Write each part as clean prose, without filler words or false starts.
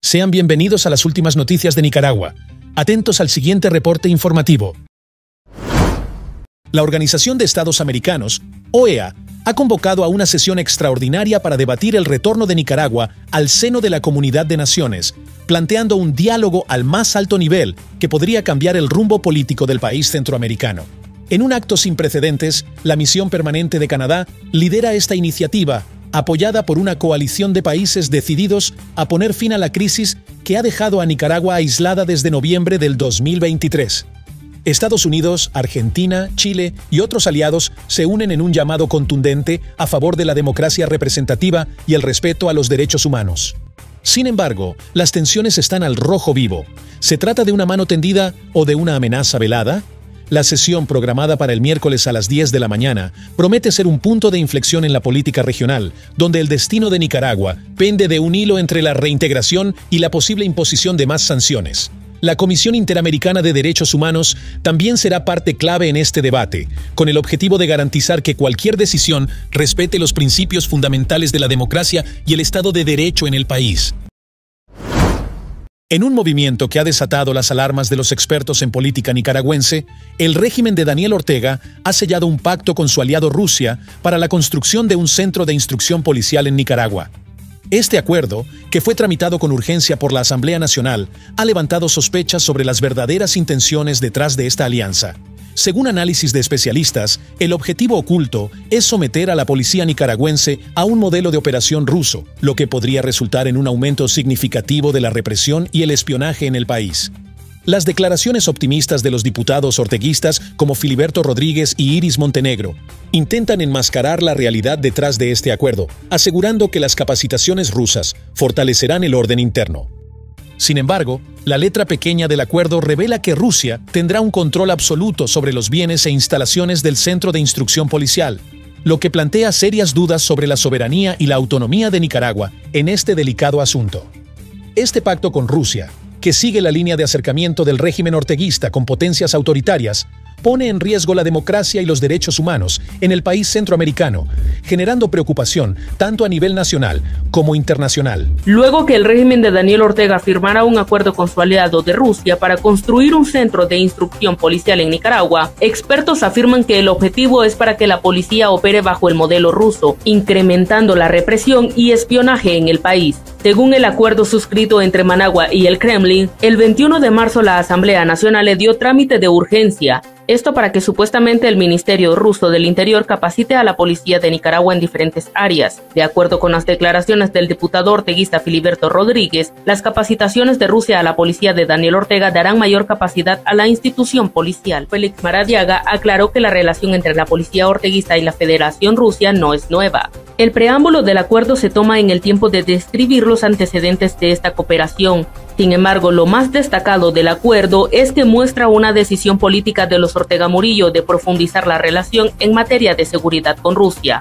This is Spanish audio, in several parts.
Sean bienvenidos a las últimas noticias de Nicaragua. Atentos al siguiente reporte informativo. La Organización de Estados Americanos, OEA, ha convocado a una sesión extraordinaria para debatir el retorno de Nicaragua al seno de la Comunidad de Naciones, planteando un diálogo al más alto nivel que podría cambiar el rumbo político del país centroamericano. En un acto sin precedentes, la Misión Permanente de Canadá lidera esta iniciativa, apoyada por una coalición de países decididos a poner fin a la crisis que ha dejado a Nicaragua aislada desde noviembre del 2023. Estados Unidos, Argentina, Chile y otros aliados se unen en un llamado contundente a favor de la democracia representativa y el respeto a los derechos humanos. Sin embargo, las tensiones están al rojo vivo. ¿Se trata de una mano tendida o de una amenaza velada? La sesión programada para el miércoles a las 10 de la mañana promete ser un punto de inflexión en la política regional, donde el destino de Nicaragua pende de un hilo entre la reintegración y la posible imposición de más sanciones. La Comisión Interamericana de Derechos Humanos también será parte clave en este debate, con el objetivo de garantizar que cualquier decisión respete los principios fundamentales de la democracia y el Estado de Derecho en el país. En un movimiento que ha desatado las alarmas de los expertos en política nicaragüense, el régimen de Daniel Ortega ha sellado un pacto con su aliado Rusia para la construcción de un centro de instrucción policial en Nicaragua. Este acuerdo, que fue tramitado con urgencia por la Asamblea Nacional, ha levantado sospechas sobre las verdaderas intenciones detrás de esta alianza. Según análisis de especialistas, el objetivo oculto es someter a la policía nicaragüense a un modelo de operación ruso, lo que podría resultar en un aumento significativo de la represión y el espionaje en el país. Las declaraciones optimistas de los diputados orteguistas como Filiberto Rodríguez y Iris Montenegro intentan enmascarar la realidad detrás de este acuerdo, asegurando que las capacitaciones rusas fortalecerán el orden interno. Sin embargo, la letra pequeña del acuerdo revela que Rusia tendrá un control absoluto sobre los bienes e instalaciones del Centro de Instrucción Policial, lo que plantea serias dudas sobre la soberanía y la autonomía de Nicaragua en este delicado asunto. Este pacto con Rusia, que sigue la línea de acercamiento del régimen orteguista con potencias autoritarias, pone en riesgo la democracia y los derechos humanos en el país centroamericano, generando preocupación tanto a nivel nacional como internacional. Luego que el régimen de Daniel Ortega firmara un acuerdo con su aliado de Rusia para construir un centro de instrucción policial en Nicaragua, expertos afirman que el objetivo es para que la policía opere bajo el modelo ruso, incrementando la represión y espionaje en el país. Según el acuerdo suscrito entre Managua y el Kremlin, el 21 de marzo la Asamblea Nacional le dio trámite de urgencia. Esto para que supuestamente el Ministerio Ruso del Interior capacite a la policía de Nicaragua en diferentes áreas. De acuerdo con las declaraciones del diputado orteguista Filiberto Rodríguez, las capacitaciones de Rusia a la policía de Daniel Ortega darán mayor capacidad a la institución policial. Félix Maradiaga aclaró que la relación entre la policía orteguista y la Federación Rusa no es nueva. El preámbulo del acuerdo se toma en el tiempo de describir los antecedentes de esta cooperación. Sin embargo, lo más destacado del acuerdo es que muestra una decisión política de los Ortega Murillo de profundizar la relación en materia de seguridad con Rusia.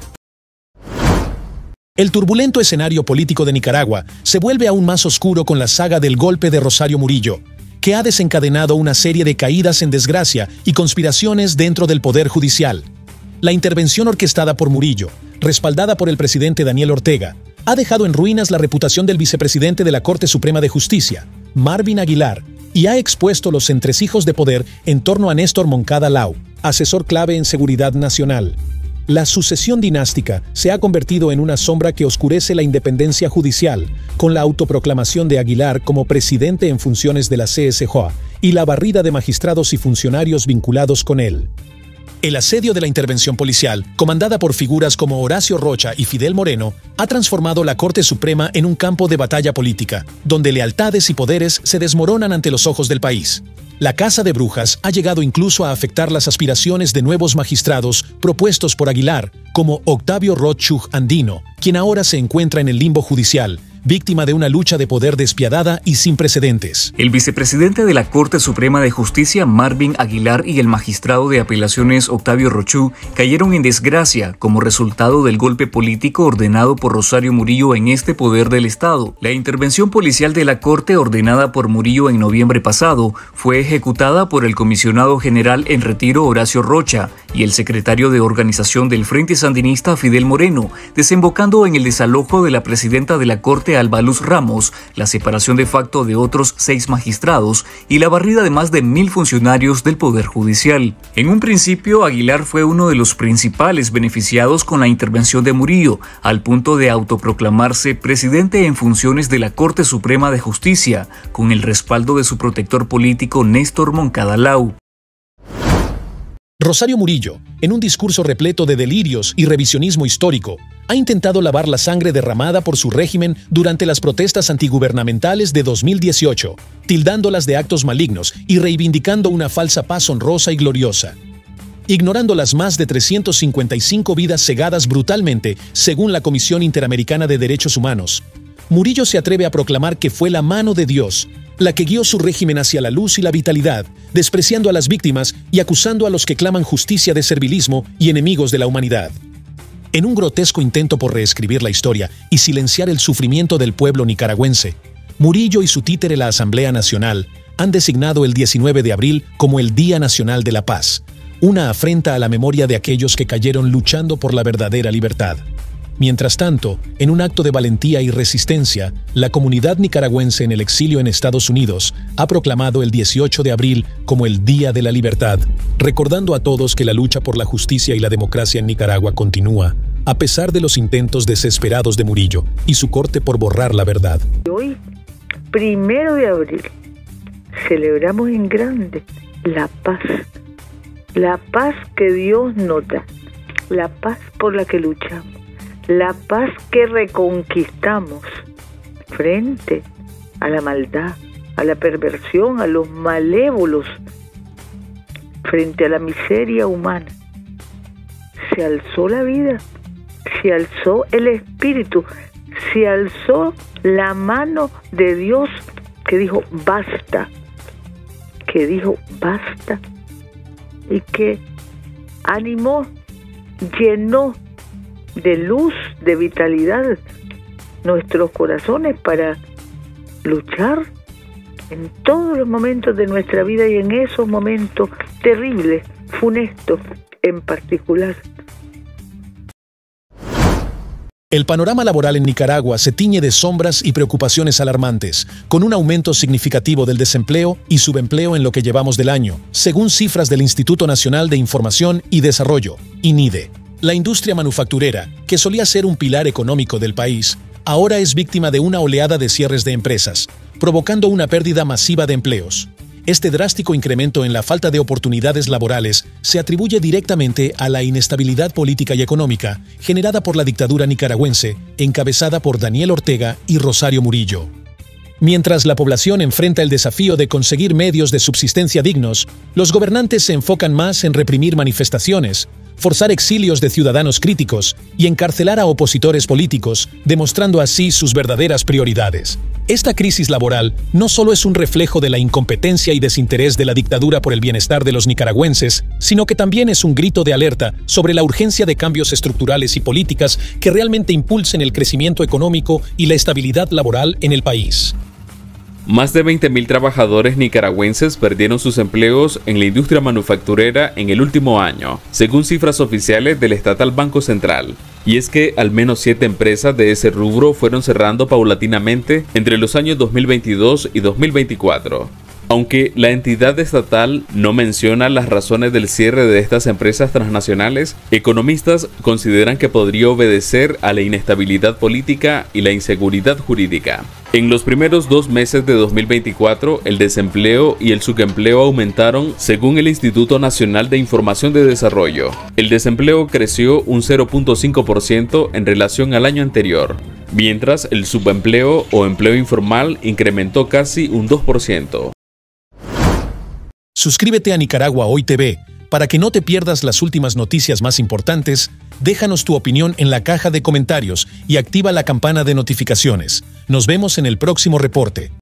El turbulento escenario político de Nicaragua se vuelve aún más oscuro con la saga del golpe de Rosario Murillo, que ha desencadenado una serie de caídas en desgracia y conspiraciones dentro del Poder Judicial. La intervención orquestada por Murillo, respaldada por el presidente Daniel Ortega, ha dejado en ruinas la reputación del vicepresidente de la Corte Suprema de Justicia, Marvin Aguilar, y ha expuesto los entresijos de poder en torno a Néstor Moncada Lau, asesor clave en seguridad nacional. La sucesión dinástica se ha convertido en una sombra que oscurece la independencia judicial, con la autoproclamación de Aguilar como presidente en funciones de la CSJ y la barrida de magistrados y funcionarios vinculados con él. El asedio de la intervención policial, comandada por figuras como Horacio Rocha y Fidel Moreno, ha transformado la Corte Suprema en un campo de batalla política, donde lealtades y poderes se desmoronan ante los ojos del país. La Casa de Brujas ha llegado incluso a afectar las aspiraciones de nuevos magistrados propuestos por Aguilar, como Octavio Rothschild Andino, quien ahora se encuentra en el limbo judicial, víctima de una lucha de poder despiadada y sin precedentes. El vicepresidente de la Corte Suprema de Justicia, Marvin Aguilar, y el magistrado de apelaciones, Octavio Rothschild, cayeron en desgracia como resultado del golpe político ordenado por Rosario Murillo en este poder del Estado. La intervención policial de la Corte, ordenada por Murillo en noviembre pasado, fue ejecutada por el comisionado general en retiro Horacio Rocha y el secretario de organización del Frente Sandinista Fidel Moreno, desembocando en el desalojo de la presidenta de la Corte, de Alba Luz Ramos, la separación de facto de otros 6 magistrados y la barrida de más de 1.000 funcionarios del Poder Judicial. En un principio, Aguilar fue uno de los principales beneficiados con la intervención de Murillo, al punto de autoproclamarse presidente en funciones de la Corte Suprema de Justicia, con el respaldo de su protector político Néstor Moncada Lau. Rosario Murillo, en un discurso repleto de delirios y revisionismo histórico, ha intentado lavar la sangre derramada por su régimen durante las protestas antigubernamentales de 2018, tildándolas de actos malignos y reivindicando una falsa paz honrosa y gloriosa. Ignorando las más de 355 vidas cegadas brutalmente, según la Comisión Interamericana de Derechos Humanos, Murillo se atreve a proclamar que fue la mano de Dios la que guió su régimen hacia la luz y la vitalidad, despreciando a las víctimas y acusando a los que claman justicia de servilismo y enemigos de la humanidad. En un grotesco intento por reescribir la historia y silenciar el sufrimiento del pueblo nicaragüense, Murillo y su títere la Asamblea Nacional han designado el 19 de abril como el Día Nacional de la Paz, una afrenta a la memoria de aquellos que cayeron luchando por la verdadera libertad. Mientras tanto, en un acto de valentía y resistencia, la comunidad nicaragüense en el exilio en Estados Unidos ha proclamado el 18 de abril como el Día de la Libertad, recordando a todos que la lucha por la justicia y la democracia en Nicaragua continúa, a pesar de los intentos desesperados de Murillo y su corte por borrar la verdad. Hoy, 1 de abril, celebramos en grande la paz que Dios nos da, la paz por la que luchamos. La paz que reconquistamos frente a la maldad, a la perversión, a los malévolos, frente a la miseria humana. Se alzó la vida, se alzó el espíritu, se alzó la mano de Dios que dijo basta, y que animó, llenó de luz, de vitalidad nuestros corazones para luchar en todos los momentos de nuestra vida y en esos momentos terribles, funestos en particular. El panorama laboral en Nicaragua se tiñe de sombras y preocupaciones alarmantes, con un aumento significativo del desempleo y subempleo en lo que llevamos del año, según cifras del Instituto Nacional de Información y Desarrollo, INIDE. La industria manufacturera, que solía ser un pilar económico del país, ahora es víctima de una oleada de cierres de empresas, provocando una pérdida masiva de empleos. Este drástico incremento en la falta de oportunidades laborales se atribuye directamente a la inestabilidad política y económica generada por la dictadura nicaragüense, encabezada por Daniel Ortega y Rosario Murillo. Mientras la población enfrenta el desafío de conseguir medios de subsistencia dignos, los gobernantes se enfocan más en reprimir manifestaciones, forzar exilios de ciudadanos críticos y encarcelar a opositores políticos, demostrando así sus verdaderas prioridades. Esta crisis laboral no solo es un reflejo de la incompetencia y desinterés de la dictadura por el bienestar de los nicaragüenses, sino que también es un grito de alerta sobre la urgencia de cambios estructurales y políticas que realmente impulsen el crecimiento económico y la estabilidad laboral en el país. Más de 20.000 trabajadores nicaragüenses perdieron sus empleos en la industria manufacturera en el último año, según cifras oficiales del estatal Banco Central. Y es que al menos 7 empresas de ese rubro fueron cerrando paulatinamente entre los años 2022 y 2024. Aunque la entidad estatal no menciona las razones del cierre de estas empresas transnacionales, economistas consideran que podría obedecer a la inestabilidad política y la inseguridad jurídica. En los primeros 2 meses de 2024, el desempleo y el subempleo aumentaron según el Instituto Nacional de Información de Desarrollo. El desempleo creció un 0.5% en relación al año anterior, mientras el subempleo o empleo informal incrementó casi un 2%. Suscríbete a Nicaragua Hoy TV para que no te pierdas las últimas noticias más importantes. Déjanos tu opinión en la caja de comentarios y activa la campana de notificaciones. Nos vemos en el próximo reporte.